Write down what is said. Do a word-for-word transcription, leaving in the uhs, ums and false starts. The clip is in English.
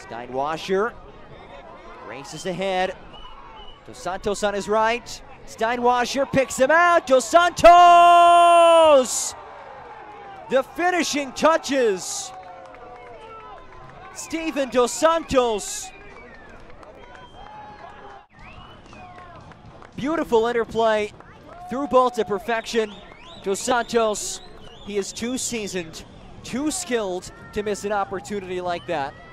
Steinwasser races ahead. Dos Santos on his right. Steinwasser picks him out. Dos Santos! The finishing touches. Steevan Dos Santos. Beautiful interplay. Through ball to perfection. Dos Santos, he is too seasoned, too skilled to miss an opportunity like that.